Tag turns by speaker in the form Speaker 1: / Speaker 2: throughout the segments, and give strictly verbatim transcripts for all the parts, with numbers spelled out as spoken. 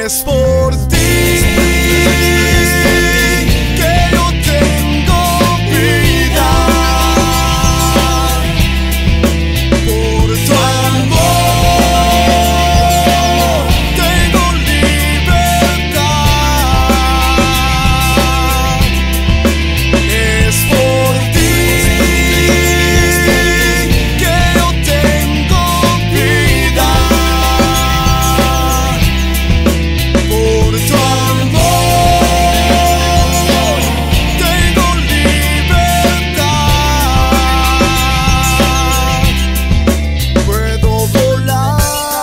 Speaker 1: Es por ti que yo tengo vida, por tu amor tengo libertad. Es por ti que yo tengo vida, por tu amor tengo libertad. Puedo volar,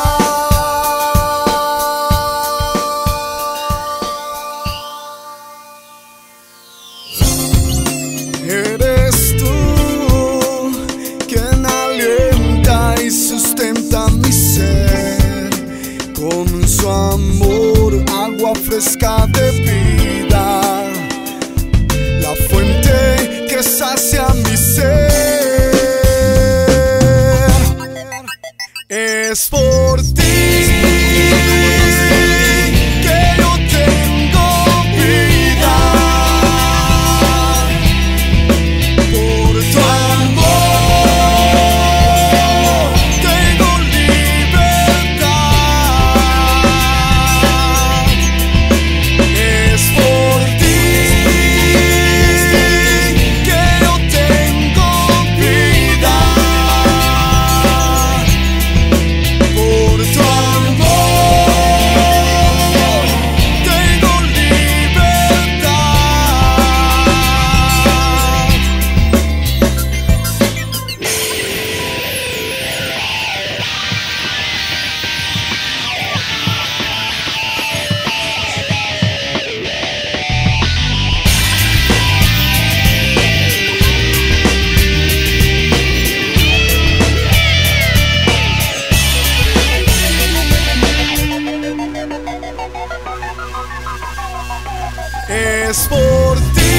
Speaker 1: eres tú quien alienta y sustenta mi ser con su amor, agua fresca de vida, la fuente que sacia mi ser. Es por ti que yo tengo vida, por tu amor tengo libertad. Es por ti que yo tengo vida, por tu amor tengo Es por ti